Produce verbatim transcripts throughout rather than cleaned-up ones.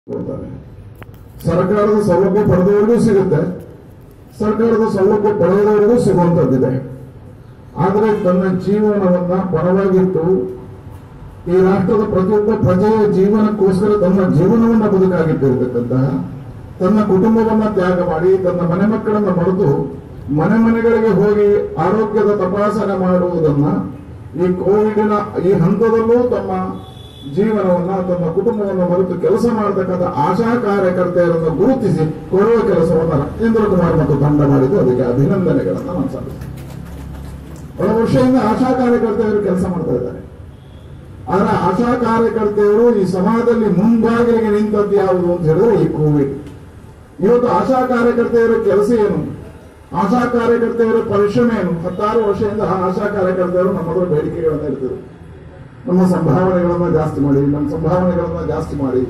ಸರ್ಕಾರದ ಸೌಲಭ್ಯ ಪಡೆದವರಿಗೂ ಸಿಗುತ್ತೆ, ಸರ್ಕಾರದ ಸೌಲಭ್ಯ ಪಡೆದವರಿಗೂ ಸಿಗುವಂತದ್ದಿದೆ. ಆದರೆ ತನ್ನ ಜೀವನವನ್ನ ಪರವಾಗಿಟ್ಟು ಈ ರಾಷ್ಟ್ರದ ಪ್ರತಿಯೊಬ್ಬ ಪ್ರಜೆಯ ಜೀವನಕ್ಕೋಸ್ಕರ ತನ್ನ ಜೀವನವನ್ನ ಬದುಕಾಗಿಟ್ಟಿರತಕ್ಕಂತಹ, ತನ್ನ ಕುಟುಂಬವನ್ನ ತ್ಯಾಗ ಮಾಡಿ ತನ್ನ ಮನೆ ಮಕ್ಕಳನ್ನ ಮರೆತು ಮನೆ ಮನೆಗಳಿಗೆ ಹೋಗಿ ಆರೋಗ್ಯದ ತಪಾಸಣೆ ಮಾಡುವುದನ್ನ ಈ ಕೋವಿಡಿನ ಈ ಹಂತದಲ್ಲೂ ತಮ್ಮ ಜೀವನವನ್ನ ತನ್ನ ಕುಟುಂಬವನ್ನು ಮರೆತು ಕೆಲಸ ಮಾಡತಕ್ಕಂಥ ಆಶಾ ಕಾರ್ಯಕರ್ತೆಯರನ್ನು ಗುರುತಿಸಿ ಕೊಡುವ ಕೆಲಸವನ್ನು ರಾಜೇಂದ್ರ ಕುಮಾರ್ ಮತ್ತು ತಂಡ ಮಾಡಿದ್ದು, ಅದಕ್ಕೆ ಅಭಿನಂದನೆಗಳನ್ನು ನಾನು ಸಲ್ಲಿಸ್ತೇನೆ. ಬಹಳ ವರ್ಷದಿಂದ ಆಶಾ ಕಾರ್ಯಕರ್ತೆಯರು ಕೆಲಸ ಮಾಡ್ತಾ ಇದ್ದಾರೆ. ಆದ್ರೆ ಆಶಾ ಕಾರ್ಯಕರ್ತೆಯರು ಈ ಸಮಾಜದಲ್ಲಿ ಮುಂಭಾಗಿಲಿಗೆ ನಿಂತದ್ದು ಯಾವುದು ಅಂತ ಹೇಳಿದ್ರೆ ಈ ಕೋವಿಡ್. ಇವತ್ತು ಆಶಾ ಕಾರ್ಯಕರ್ತೆಯರ ಕೆಲಸ ಏನು, ಆಶಾ ಕಾರ್ಯಕರ್ತೆಯರ ಪರಿಶ್ರಮ ಏನು? ಹತ್ತಾರು ವರ್ಷದಿಂದ ಆಶಾ ಕಾರ್ಯಕರ್ತೆಯರು ನಮ್ಮದ್ರ ಬೇಡಿಕೆಗಳನ್ನ ಇರ್ತದೆ. ನಮ್ಮ ಸಂಭಾವನೆಗಳನ್ನ ಜಾಸ್ತಿ ಮಾಡಿ, ನಮ್ಮ ಸಂಭಾವನೆಗಳನ್ನ ಜಾಸ್ತಿ ಮಾಡಿ.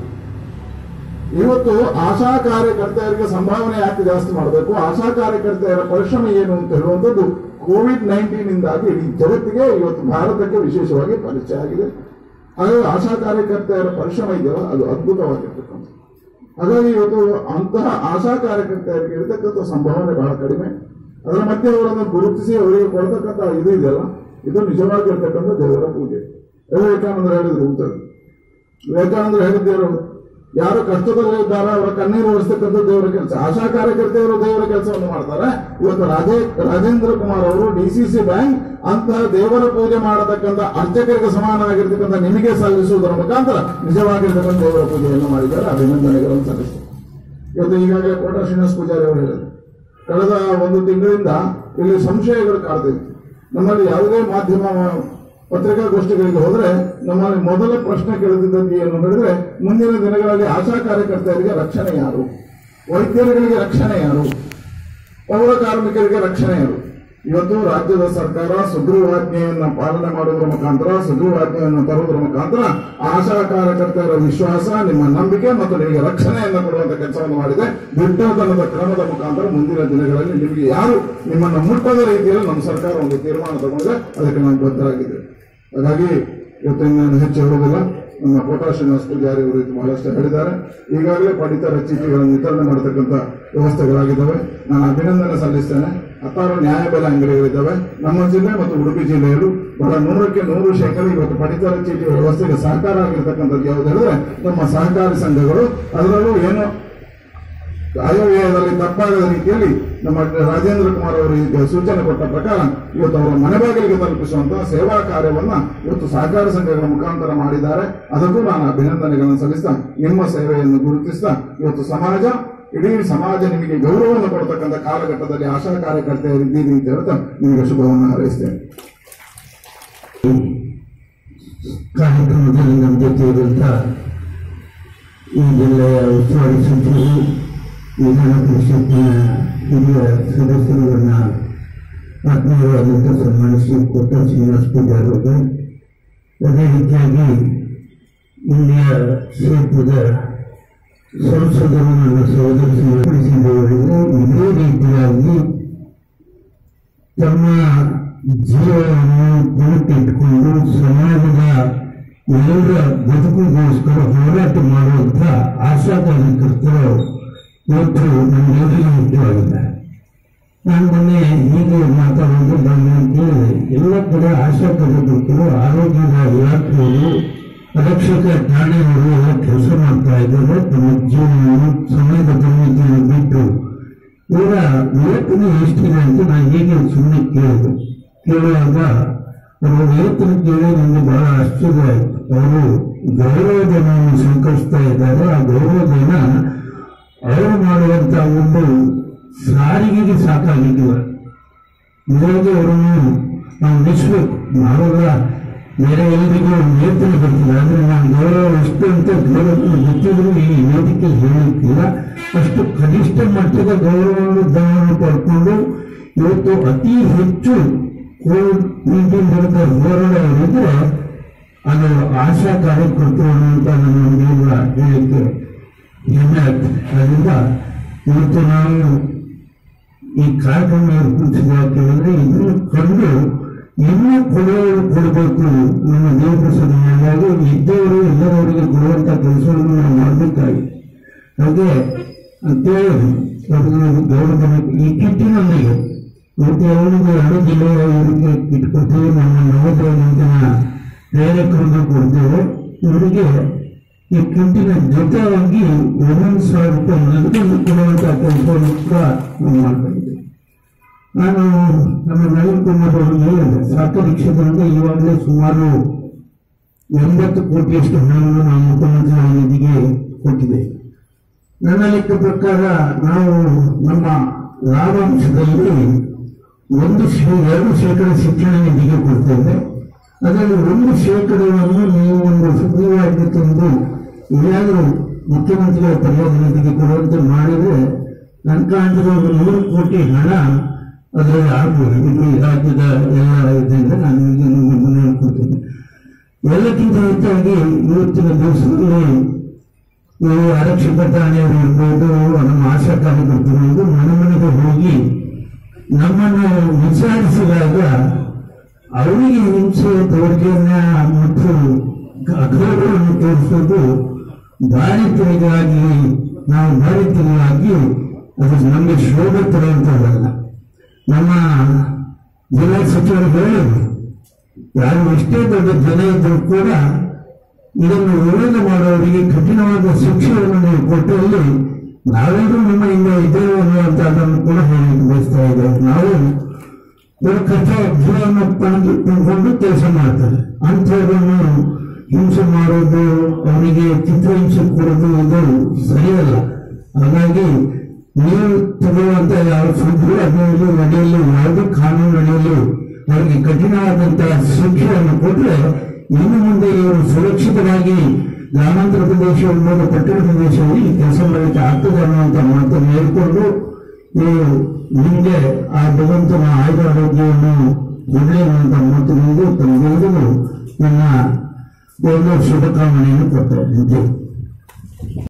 ಇವತ್ತು ಆಶಾ ಕಾರ್ಯಕರ್ತೆಯರಿಗೆ ಸಂಭಾವನೆ ಯಾಕೆ ಜಾಸ್ತಿ ಮಾಡಬೇಕು, ಆಶಾ ಕಾರ್ಯಕರ್ತೆಯರ ಪರಿಶ್ರಮ ಏನು ಅಂತ ಹೇಳುವಂಥದ್ದು ಕೋವಿಡ್ ನೈನ್ಟೀನ್ ಇಂದಾಗಿ ಇಡೀ ಜಗತ್ತಿಗೆ, ಇವತ್ತು ಭಾರತಕ್ಕೆ ವಿಶೇಷವಾಗಿ ಪರಿಚಯ ಆಗಿದೆ. ಹಾಗಾಗಿ ಆಶಾ ಕಾರ್ಯಕರ್ತೆಯರ ಪರಿಶ್ರಮ ಇದೆಯಲ್ಲ ಅದು ಅದ್ಭುತವಾಗಿರ್ತಕ್ಕಂಥ. ಹಾಗಾಗಿ ಇವತ್ತು ಅಂತಹ ಆಶಾ ಕಾರ್ಯಕರ್ತೆಯರಿಗೆ ಇರತಕ್ಕಂಥ ಸಂಭಾವನೆ ಬಹಳ ಕಡಿಮೆ. ಅದರ ಮಧ್ಯೆ ಅವರನ್ನು ಗುರುತಿಸಿ ಅವರಿಗೆ ಕೊಡ್ತಕ್ಕಂಥ ಇದು ಇದೆಯಲ್ಲ, ಇದು ನಿಜವಾಗಿರ್ತಕ್ಕಂಥ ದೇವರ ಪೂಜೆ. ವಿವೇಕಾನಂದರು ಹೇಳಿದ್ರು ಅಂತ, ವಿವೇಕಾನಂದರು ಹೇಳಿದ್ದೇವರು ಯಾರು ಕಷ್ಟದಲ್ಲಿ ಇದ್ದಾರೋ ಅವರ ಕಣ್ಣೀರು ಒರೆಸ್ತಕ್ಕಂಥ ದೇವರ ಕೆಲಸ. ಆಶಾ ಕಾರ್ಯಕರ್ತೆಯರು ದೇವರ ಕೆಲಸವನ್ನು ಮಾಡ್ತಾರೆ. ಇವತ್ತು ರಾಜೇ ರಾಜೇಂದ್ರ ಕುಮಾರ್ ಅವರು ಡಿಸಿಸಿ ಬ್ಯಾಂಕ್ ಅಂತಹ ದೇವರ ಪೂಜೆ ಮಾಡತಕ್ಕಂಥ ಅರ್ಚಕರಿಗೆ ಸಮಾನವಾಗಿರ್ತಕ್ಕಂಥ ನಿಮಗೆ ಸಲ್ಲಿಸುವುದರ ಮುಖಾಂತರ ನಿಜವಾಗಿರ್ತಕ್ಕಂಥ ದೇವರ ಪೂಜೆಯನ್ನು ಮಾಡಿದ್ದಾರೆ. ಅಭಿನಂದನೆಗಳನ್ನು ಸಲ್ಲಿಸ್ತಾರೆ. ಇವತ್ತು ಈಗಾಗಲೇ ಕೋಟಾ ಶ್ರೀನಿವಾಸ ಪೂಜಾರಿ ಅವರು ಹೇಳಿದರು, ಕಳೆದ ಒಂದು ತಿಂಗಳಿಂದ ಇಲ್ಲಿ ಸಂಶಯಗಳು ಕಾಡ್ತಿವೆ. ನಮ್ಮಲ್ಲಿ ಯಾವುದೇ ಮಾಧ್ಯಮ ಪತ್ರಿಕಾಗೋಷ್ಠಿಗಳಿಗೆ ಹೋದ್ರೆ ನಮ್ಮಲ್ಲಿ ಮೊದಲ ಪ್ರಶ್ನೆ ಕೇಳುತ್ತಿದ್ದದ್ದು ಏನು ಹೇಳಿದ್ರೆ, ಮುಂದಿನ ದಿನಗಳಲ್ಲಿ ಆಶಾ ಕಾರ್ಯಕರ್ತೆಯರಿಗೆ ರಕ್ಷಣೆ ಯಾರು, ವೈದ್ಯರುಗಳಿಗೆ ರಕ್ಷಣೆ ಯಾರು, ಪೌರ ಕಾರ್ಮಿಕರಿಗೆ ರಕ್ಷಣೆ ಯಾರು? ಇವತ್ತು ರಾಜ್ಯದ ಸರ್ಕಾರ ಸುಗ್ರೀವಾಜ್ಞೆಯನ್ನು ಪಾಲನೆ ಮಾಡುವುದರ ಮುಖಾಂತರ, ಸುಗ್ರೀವಾಜ್ಞೆಯನ್ನು ತರುವುದರ ಮುಖಾಂತರ ಆಶಾ ಕಾರ್ಯಕರ್ತೆಯರ ವಿಶ್ವಾಸ, ನಿಮ್ಮ ನಂಬಿಕೆ ಮತ್ತು ನಿಮಗೆ ರಕ್ಷಣೆಯನ್ನು ಕೊಡುವಂತಹ ಕೆಲಸವನ್ನು ಮಾಡಿದೆ. ದಿಟ್ಟತನದ ಕ್ರಮದ ಮುಖಾಂತರ ಮುಂದಿನ ದಿನಗಳಲ್ಲಿ ನಿಮಗೆ ಯಾರು ನಿಮ್ಮನ್ನು ಮುಟ್ಟದ ರೀತಿಯಲ್ಲಿ ನಮ್ಮ ಸರ್ಕಾರ ಒಂದು ತೀರ್ಮಾನ ತಗೊಂಡ್ರೆ ಅದಕ್ಕೆ ನಾವು ಬದ್ಧರಾಗಿದ್ದೇವೆ. ಹಾಗಾಗಿ ಇವತ್ತು ನಾನು ಹೆಚ್ಚು ಹೇಳುವುದಿಲ್ಲ. ನಮ್ಮ ಕೋಟಾ ಶ್ರೀನಿವಾಸ ಪೂಜಾರಿ ಅವರು ಇದು ಬಹಳಷ್ಟು ಹೇಳಿದ್ದಾರೆ. ಈಗಾಗಲೇ ಪಡಿತರ ಚೀಟಿಗಳನ್ನು ವಿತರಣೆ ಮಾಡತಕ್ಕಂಥ ವ್ಯವಸ್ಥೆಗಳಾಗಿದ್ದಾವೆ. ನಾನು ಅಭಿನಂದನೆ ಸಲ್ಲಿಸ್ತೇನೆ. ಹತ್ತಾರು ನ್ಯಾಯಬೆಲೆ ಅಂಗಡಿಗಳಿದ್ದಾವೆ ನಮ್ಮ ಜಿಲ್ಲೆ ಮತ್ತು ಉಡುಪಿ ಜಿಲ್ಲೆಯಲ್ಲೂ. ಬಹಳ ನೂರಕ್ಕೆ ನೂರು ಶೇಕಡ ಇವತ್ತು ಪಡಿತರ ಚೀಟಿ ವ್ಯವಸ್ಥೆಗೆ ಸಹಕಾರ ಆಗಿರ್ತಕ್ಕಂಥದ್ದು ಯಾವುದು ಹೇಳಿದ್ರೆ ನಮ್ಮ ಸಹಕಾರಿ ಸಂಘಗಳು. ಅದರಲ್ಲೂ ಏನು ಆಯವ್ಯಯದಲ್ಲಿ ತಪ್ಪಾಗದ ರೀತಿಯಲ್ಲಿ ನಮ್ಮ ರಾಜೇಂದ್ರ ಕುಮಾರ್ ಅವರು ಈಗ ಸೂಚನೆ ಕೊಟ್ಟ ಪ್ರಕಾರ ಇವತ್ತು ಅವರ ಮನೆ ಬಾಗಿಲಿಗೆ ತಲುಪಿಸುವಂತಹ ಸೇವಾ ಕಾರ್ಯವನ್ನ ಇವತ್ತು ಸಹಕಾರ ಸಂಘಗಳ ಮುಖಾಂತರ ಮಾಡಿದ್ದಾರೆ. ಅದಕ್ಕೂ ನಾನು ಅಭಿನಂದನೆಗಳನ್ನು ಸಲ್ಲಿಸ್ತಾ, ನಿಮ್ಮ ಸೇವೆಯನ್ನು ಗುರುತಿಸ್ತಾ, ಇವತ್ತು ಸಮಾಜ, ಇಡೀ ಸಮಾಜ ನಿಮಗೆ ಗೌರವವನ್ನು ಕೊಡ್ತಕ್ಕಂಥ ಕಾಲಘಟ್ಟದಲ್ಲಿ ಆಶಾ ಕಾರ್ಯಕರ್ತೆಯರಿದ್ದೀರಿ ಅಂತ ಹೇಳ್ತಾ ನಿಮಗೆ ಶುಭವನ್ನು ಹಾರೈಸ್ತೇನೆ. ಕಾರ್ಯಕ್ರಮದಲ್ಲಿ ನಮ್ಮ ಜೊತೆ ಇರುವಂತ ಈ ಜಿಲ್ಲೆಯ ಉಸ್ತುವಾರಿ ಸಚಿವರು, ವಿಧಾನ ಪರಿಷತ್ನ ಹಿರಿಯ ಸದಸ್ಯರುಗಳನ್ನ ಆತ್ಮೀಯವಾದಂಥ ಸನ್ಮಾನಿಸಿ ಕೋಟಾ ಶ್ರೀನಿವಾಸ ಪೂಜಾರಿ ಅವರಿಗೆ, ಅದೇ ರೀತಿಯಾಗಿ ಇಲ್ಲಿಯ ಕ್ಷೇತ್ರದ ಸಂಸದರು ನನ್ನ ಸಹೋದರ ಸಲ್ಲಿಸಿದವರಿಗೆ ಇದೇ ರೀತಿಯಾಗಿ ತಮ್ಮ ಜೀವನವನ್ನು ಗುರುತಿಟ್ಟುಕೊಂಡು ಸಮಾಜದ ಎಲ್ಲರ ಬದುಕಿಗೋಸ್ಕರ ಹೋರಾಟ ಮಾಡುವಂಥ ಆಶಾ ಕಾರ್ಯಕರ್ತರು ಇವತ್ತು ನಮ್ಮೆಲ್ಲರಿಗೂ ಮುಖ್ಯವಾಗಿದ್ದಾರೆ. ನಾನು ಮೊನ್ನೆ ಹೀಗೆ ಮಾತಾಡೋದು ನಾನು ಕೇಳಿದೆ, ಎಲ್ಲ ಕಡೆ ಆಶಾ ಕಾರ್ಯಕರ್ತರು, ಆರೋಗ್ಯದ ಇಲಾಖೆಯವರು, ಆರಕ್ಷಕ ಠಾಣೆಯವರು ಎಲ್ಲ ಕೆಲಸ ಮಾಡ್ತಾ ಇದ್ದಾರೆ. ತಮ್ಮ ಜೀವನವನ್ನು ಸಮಯದ ಪರಿಮಿತಿಯನ್ನು ಬಿಟ್ಟು ಇವರ ವೇತನ ಎಷ್ಟಿದೆ ಅಂತ ನಾನು ಹೀಗೆ ಸುಮ್ಮನೆ ಕೇಳಿದೆ. ಕೇಳುವಾಗ ಅವರ ವೇತನ ಕೇಳಿ ನನಗೆ ಬಹಳ ಆಶ್ಚರ್ಯ ಆಯಿತು. ಅವರು ಗೌರವಧನವನ್ನು ಸ್ವೀಕರಿಸ್ತಾ ಇದ್ದಾರೆ. ಆ ಗೌರವಧನ ಅವರು ಮಾಡುವಂತ ಒಂದು ಸಾರಿಗೆಗೆ ಸಾಕಾಗಿದ್ದಿಲ್ಲ. ನಿಜವಾಗಿ ಅವರನ್ನು ನಾವು ಮೆಚ್ಚಬೇಕು. ನಾವೆಲ್ಲ ಬೇರೆ ಎಲ್ಲರಿಗೂ ವೇತನ ಬರ್ತಿಲ್ಲ, ಆದರೆ ನಾನು ಗೌರವ ಎಷ್ಟು ಅಂತ ಗೌರವ ಗೊತ್ತಿದ್ರು ಈ ವೇದಿಕೆ ಹೇಳಲಿಕ್ಕಿಲ್ಲ. ಅಷ್ಟು ಕನಿಷ್ಠ ಮಟ್ಟದ ಗೌರವವನ್ನು ಧನವನ್ನು ಪಡ್ಕೊಂಡು ಇವತ್ತು ಅತಿ ಹೆಚ್ಚು ಕೋವಿಡ್ ನೈನ್ಟೀನ್ ವಿರುದ್ಧ ಹೋರಾಡೋರಿದ್ರೆ ಅದು ಆಶಾ ಕಾರ್ಯಕರ್ತರು ಅನ್ನುವಂತ ನಮ್ಮನ್ನೆಲ್ಲ ಹೇಳಲಿಕ್ಕೆ ಹೆಮ್ಮೆ ಆಗ್ತದೆ. ಅದರಿಂದ ಇವತ್ತು ನಾವು ಈ ಕಾರ್ಯಕ್ರಮ ಏರ್ಪಡಿಸಿದ್ರೆ ಇದನ್ನು ಕಂಡು ಇನ್ನೂ ಕೊಡುವ ಕೊಡಬೇಕು. ನಮ್ಮ ದೇವಪ್ರಸಾದ ಇದ್ದವರು ಎಲ್ಲರವರಿಗೆ ಕೊಡುವಂತ ಕೆಲಸವನ್ನು ನಾವು ಮಾಡಬೇಕಾಗಿದೆ. ಹಾಗೆ ಅಂತೇಳಿ ಗೌರವ ಈ ಕಿಟ್ಟಿನೊಂದಿಗೆ ಇವತ್ತು ಅವನಿಗೆ ಎರಡು ಜಿಲ್ಲೆಯ ಇವರಿಗೆ ಕಿಟ್ ಕೊಡ್ತೀವಿ, ನಮ್ಮ ನವೋದಯ ಮಂದಿನ ಪ್ರೇರಕರಿಗೆ ಕೊಡ್ತೇವೆ. ಇವರಿಗೆ ಈ ಕಿಟ್ಟಿನ ಜೊತೆಯಾಗಿ ಒಂದೊಂದು ಸಾವಿರ ರೂಪಾಯಿ ನಗದು ಕೊಡುವಂತಹ ಕೆಲಸವನ್ನು ಕೂಡ ನಾವು ಮಾಡ್ತಾ ಇದ್ದೇವೆ. ನಾನು ನಮ್ಮ ನಳಿನ್ ಕುಮಾರ್ ಅವರಿಗೆ ಹೇಳಿದೆ, ಸಹಕಾರಿ ಕ್ಷೇತ್ರದಿಂದ ಇವಾಗಲೇ ಸುಮಾರು ಎಂಬತ್ತು ಕೋಟಿಯಷ್ಟು ಹಣವನ್ನು ನಾವು ಮುಖ್ಯಮಂತ್ರಿಗಳ ನಿಧಿಗೆ ಕೊಟ್ಟಿದ್ದೇವೆ. ನನ್ನ ಲೆಕ್ಕ ಪ್ರಕಾರ ನಾವು ನಮ್ಮ ಲಾಭಾಂಶದಲ್ಲಿ ಒಂದು ಎರಡು ಶೇಕಡ ಶಿಕ್ಷಣ ನಿಧಿಗೆ ಕೊಡ್ತೇವೆ. ಅದರಲ್ಲಿ ಒಂದು ಶೇಕಡವನ್ನು ನೀವು ಒಂದು ಸುಗ್ರೀವಾಜ್ಞೆ ತಂದು ಏನಾದರೂ ಮುಖ್ಯಮಂತ್ರಿಗಳ ಪರಿಹಾರ ನಿಧಿಗೆ ಕೊಡುವಂತೆ ಮಾಡಿದರೆ ನನ್ನ ಕಾಣ್ತಿರೋ ಒಂದು ನೂರು ಕೋಟಿ ಹಣ ಅದರಲ್ಲಿ ಆಗ್ಬೋದು. ಇದು ರಾಜ್ಯದ ಎಲ್ಲ ಇದರಿಂದ ನಾನು ಈಗ ಮುಂದೆ ಹೇಳ್ಕೊಡ್ತೇನೆ. ಎಲ್ಲಕ್ಕಿಂತ ಹೆಚ್ಚಾಗಿ ಇವತ್ತಿನ ದಿವಸದಲ್ಲಿ ಈ ಆರಕ್ಷಕ ಠಾಣೆಯವರು ಇರ್ಬೋದು, ನಮ್ಮ ಆಶಾ ಕಾರ್ಯಕರ್ತರು ಮನೆ ಮನೆಗೆ ಹೋಗಿ ನಮ್ಮನ್ನು ವಿಚಾರಿಸಿದಾಗ ಅವರಿಗೆ ಹಿಂಸೆ ದೌರ್ಜನ್ಯ ಮತ್ತು ಅಗೌರವವನ್ನು ತೋರಿಸೋದು ಬಾಧಿತರಿಗಾಗಿ ನಾವು ಬಾಧಿತರಿಗಾಗಿ ಅದು ನಮಗೆ ಶೋಭೆ ತರುವಂಥದ್ದಲ್ಲ. ನಮ್ಮ ಜಿಲ್ಲಾ ಸಚಿವರು ಹೇಳಿದ್ರು, ಯಾರು ಎಷ್ಟೇ ದೊಡ್ಡ ಜನ ಇದ್ರೂ ಕೂಡ ಇದನ್ನು ವಿರೋಧ ಮಾಡುವವರಿಗೆ ಕಠಿಣವಾದ ಶಿಕ್ಷೆಯನ್ನು ನೀವು ಕೊಟ್ಟಲ್ಲಿ ನಾವೆಲ್ಲರೂ ನಿಮ್ಮ ಹಿಂದೆ ಇದ್ದೇವೆ ಅನ್ನುವಂತ ಅದನ್ನು ಕೂಡ ಹೇಳಲಿಕ್ಕೆ ಬಯಸ್ತಾ ಇದ್ದೇವೆ. ನಾವು ಕಥ ಜೀವನ ಪಡೆದು ತಿಳ್ಕೊಂಡು ಕೆಲಸ ಮಾಡ್ತಾರೆ. ಅಂಥವರನ್ನು ಹಿಂಸೆ ಮಾಡೋದು, ಅವನಿಗೆ ಚಿತ್ರಹಿಂಸೆ ಕೊಡೋದು ಇದು ಸರಿಯಲ್ಲ. ಹಾಗಾಗಿ ನೀವು ತಗೊಳ್ಳುವಂತ ಯಾವ ಸುದ್ದಿ ಅದರಲ್ಲಿ ನಡೆಯಲು ಯಾವುದೇ ಕಾನೂನು ನಡೆಯಲು ಅವರಿಗೆ ಕಠಿಣವಾದಂತಹ ಶಿಕ್ಷೆಯನ್ನು ಕೊಟ್ಟರೆ ಇನ್ನು ಮುಂದೆ ಇವರು ಸುರಕ್ಷಿತವಾಗಿ ಗ್ರಾಮಾಂತರ ಪ್ರದೇಶ ಇರ್ಬೋದು, ಪಟ್ಟಣ ಪ್ರದೇಶದಲ್ಲಿ ಕೆಲಸ ಮಾಡಲಿಕ್ಕೆ ಆಗ್ತದೆ ಅನ್ನುವಂಥ ಮಾತನ್ನು ಹೇಳ್ಕೊಂಡು ನೀವು ನಿಮಗೆ ಆ ಭಗವಂತನ ಆಯುಧ ಆರೋಗ್ಯವನ್ನು ಕೊಡಲಿ ಅನ್ನುವಂಥ ಮಾತಿನಿಂದ ತಮಗೆಲ್ಲರಿಗೂ ನನ್ನ ಒಂದು ಶುಭಕಾಮನೆಯನ್ನು ಕೊಡ್ತಾ ಇದ್ದೀನಿ.